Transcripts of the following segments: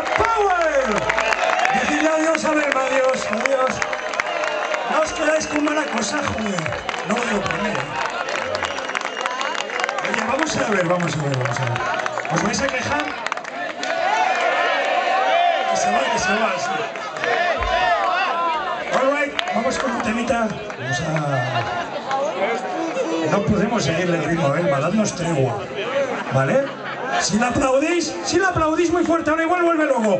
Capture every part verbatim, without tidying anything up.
Power. Decidle adiós a Belma, adiós, adiós. No os quedáis con mala cosa, joder. No lo digo por mí. Oye, vamos a ver, vamos a ver, vamos a ver. ¿Os vais a quejar? Que se va, que se va, sí. All right, vamos con un temita. Vamos a... No podemos seguirle el ritmo a Belma, dadnos tregua. ¿Vale? Si la aplaudís, si la aplaudís muy fuerte, ahora igual vuelve luego.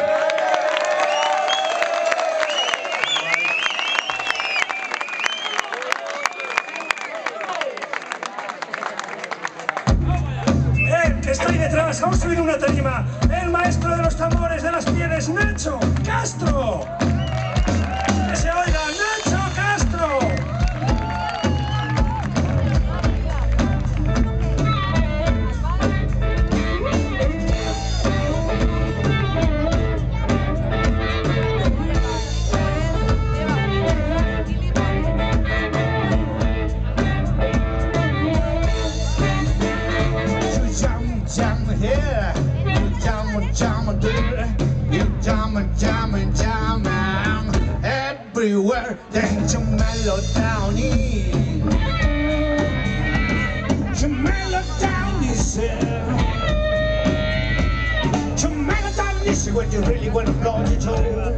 Eh, que está ahí detrás, vamos a subir una tarima. El maestro de los tambores de las pieles, Nacho Castro. Que se oiga, Nacho Castro. Everywhere there's a melody. Your melody said. Your melody is what you really want to blow your toe.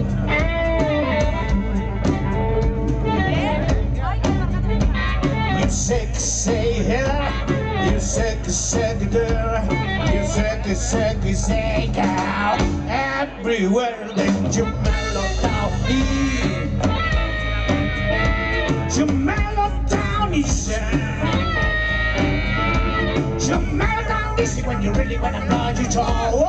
You sexy hair, you sexy sexy girl, you sexy sexy sexy girl. Everywhere there's a melody. Your melody sound. Your melody is when you really wanna blow your toe.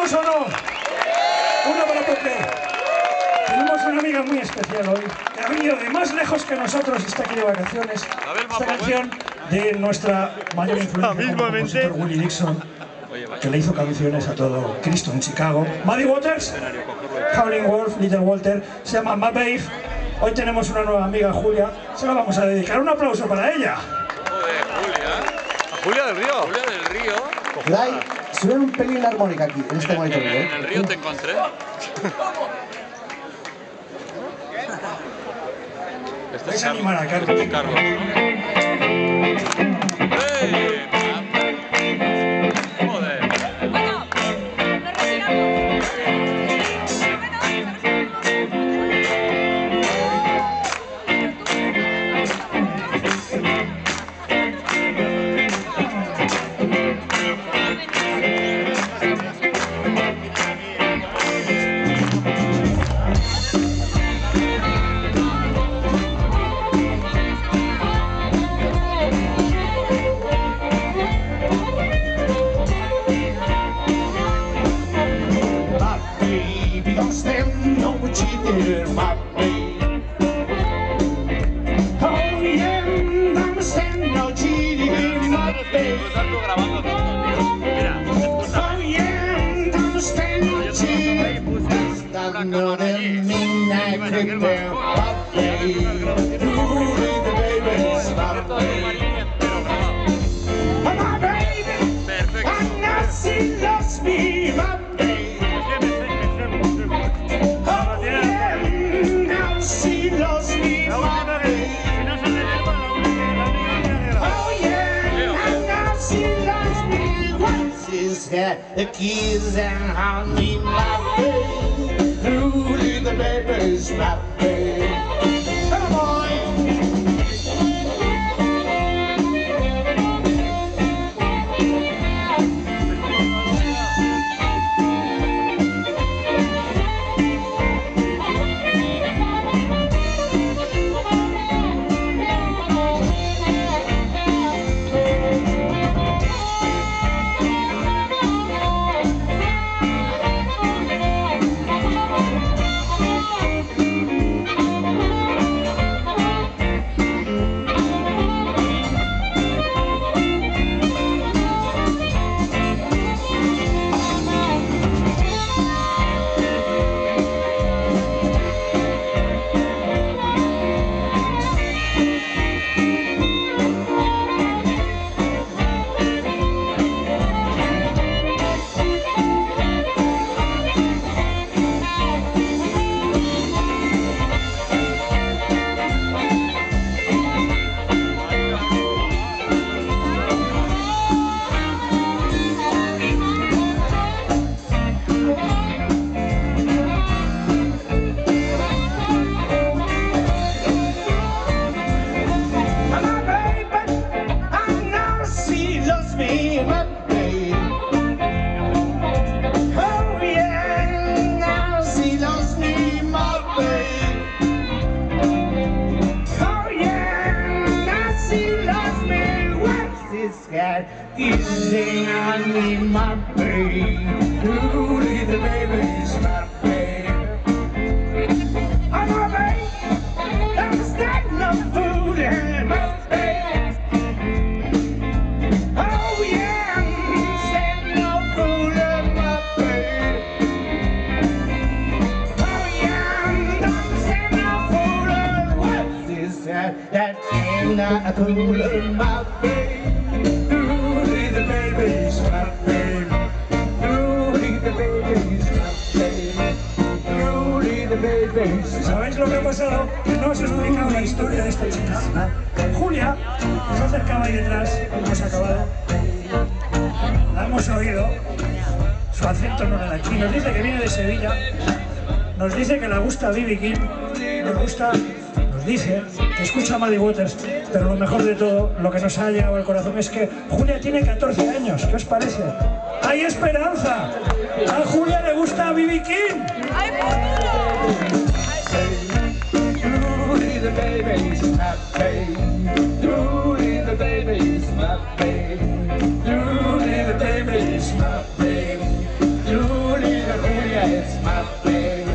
¿Estamos o no? Uno para Pepe. Tenemos una amiga muy especial hoy, que ha venido de más lejos que nosotros y está aquí de vacaciones. Esta canción de nuestra mayor influencia como compositor, Willie Dixon, que le hizo canciones a todo Cristo en Chicago. Muddy Waters, Howlin' Wolf, Little Walter, se llama My Babe. Hoy tenemos una nueva amiga, Julia, se la vamos a dedicar. Un aplauso para ella. Joder, Julia. Julia del Río. Julia del Río. Lai, suena un pelín la armónica aquí, en este monitor. ¿eh? En el río te encontré. Este Vais es a animar a Carlos. Carlos. Carlos. ¡Hey! Joder. Bueno, nos retiramos. The keys and honey, my babe. Truly the baby's my babe. Come on. Easy on me, my babe. Truly the baby's my babe. I'm a babe. I'm stacking up food in my babe. Oh yeah, I'm stacking up food in my babe. Oh yeah, I'm stacking up food in what's this that that ain't not a cool in my babe. ¿Sabéis lo que ha pasado? Que no os he explicado la historia de esta chica. Julia se acercaba ahí detrás, hemos acabado. La hemos oído. Su acento no era de aquí. Nos dice que viene de Sevilla. Nos dice que le gusta B B King. Nos gusta, nos dice que escucha a Muddy Waters. Pero lo mejor de todo, lo que nos ha llegado al corazón es que Julia tiene catorce años. ¿Qué os parece? ¡Hay esperanza! A Julia le gusta B B King. ¡Hay futuro! Truly the baby's my babe. Truly the baby's my babe. Truly the baby's my babe. Truly play.